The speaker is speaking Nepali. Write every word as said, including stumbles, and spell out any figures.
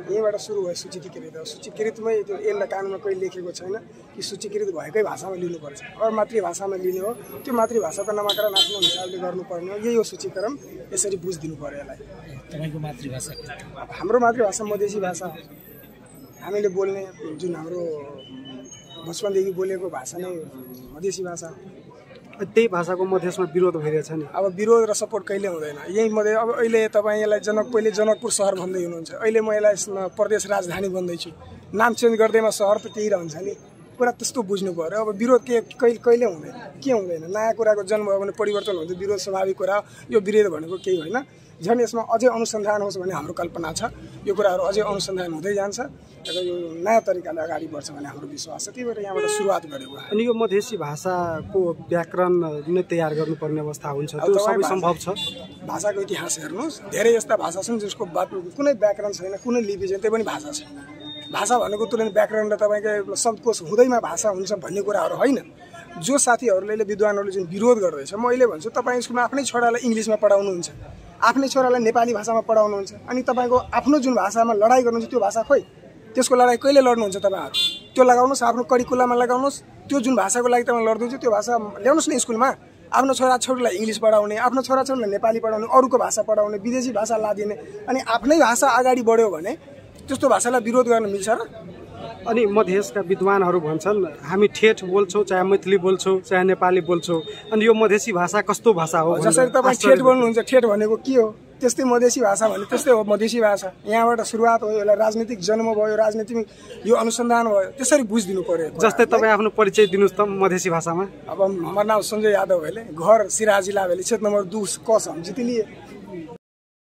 यहीँबाट सुरु भयो सूचीकृत। सूचीकृतमै त्यो यसलाई कानुनमा कहिले लेखेको छैन कि सूचीकृत भएकै भाषामा लिनुपर्छ। अब मातृभाषामा लिने हो, त्यो मातृभाषाको नामाकरण आफ्नो हिसाबले गर्नुपर्ने हो। यही हो सूचीकरण, यसरी बुझिदिनु पर्यो यसलाई। तपाईँको मातृभाषा? हाम्रो मातृभाषा मधेसी भाषा हो। हामीले बोल्ने जुन हाम्रो बचपनदेखि बोलेको भाषा नै मधेसी भाषा। त्यही भाषाको मधेसमा विरोध भइरहेछ नि। अब विरोध र सपोर्ट कहिले हुँदैन यही मधे। अब अहिले तपाईँ यसलाई जनक पहिले जनकपुर सहर भन्दै हुनुहुन्छ, अहिले म यसलाई प्रदेश राजधानी भन्दैछु। नाम चेन्ज गर्दैमा सहर त त्यही रहन्छ नि। कुरा त्यस्तो बुझ्नु पर्यो। अब विरोध के कहिले कहिले हुँदैन, के हुँदैन। नयाँ कुराको जन्म भयो भने परिवर्तन हुन्छ, विरोध स्वाभाविक कुरा हो। यो विरोध भनेको केही होइन। झन् यसमा अझै अनुसन्धान होस् भन्ने हाम्रो कल्पना छ। यो कुराहरू अझै अनुसन्धान हुँदै जान्छ र यो नयाँ तरिकाले अगाडि बढ्छ भन्ने हाम्रो विश्वास छ। त्यही भएर यहाँबाट सुरुवात गरेको। अनि यो मधेसी भाषाको व्याकरण नै तयार गर्नुपर्ने अवस्था हुन्छ, त्यो सबै सम्भव छ? भाषाको इतिहास हेर्नुहोस्, धेरै यस्ता भाषा छन् जसको कुनै व्याकरण छैन, कुनै लिपि छैन, त्यही पनि भाषा छ। भाषा भनेको तुरन्त व्याकरण र तपाईँको शब्दकोश हुँदैमा भाषा हुन्छ भन्ने कुराहरू होइन। जो साथीहरूले विद्वानहरूले जुन विरोध गर्दैछ, म अहिले भन्छु तपाईँ स्कुलमा आफ्नै छोरालाई इङ्ग्लिसमा पढाउनुहुन्छ, आफ्नै छोरालाई नेपाली भाषामा पढाउनुहुन्छ, अनि तपाईँको आफ्नो जुन भाषामा लडाइँ गर्नुहुन्छ त्यो भाषा खोइ, त्यसको लडाइँ कहिले लड्नुहुन्छ तपाईँहरू? त्यो लगाउनुहोस्, आफ्नो करिकुलममा लगाउनुहोस्। त्यो जुन भाषाको लागि तपाईँ लड्नुहुन्छ त्यो भाषा ल्याउनुहोस् न स्कुलमा। आफ्नो छोराछोरीलाई इङ्ग्लिस पढाउने, आफ्नो छोराछोरीलाई नेपाली पढाउने, अरूको भाषा पढाउने, विदेशी भाषा लादिने, अनि आफ्नै भाषा अगाडि बढ्यो भने त्यस्तो भाषालाई विरोध गर्न मिल्छ र? अनि मधेसका विद्वानहरू भन्छन् हामी ठेट बोल्छौँ, चाहे मैथिली बोल्छौँ, चाहे नेपाली बोल्छौँ, अनि यो मधेसी भाषा कस्तो भाषा हो? जसरी तपाईँ ठेट बोल्नुहुन्छ, ठेट भनेको के हो? त्यस्तै मधेसी भाषा भने त्यस्तै हो मधेसी भाषा। यहाँबाट सुरुवात हो, यसलाई राजनीतिक जन्म भयो, राजनीतिक यो अनुसन्धान भयो, त्यसरी बुझिदिनु पर्यो। जस्तै तपाईँ आफ्नो परिचय दिनुहोस् त मधेसी भाषामा। अब हाम्रो नाम सञ्जय यादव भेले, घर सिराहा जिल्ला भेले, क्षेत्र नम्बर दो कस हम जितलिए।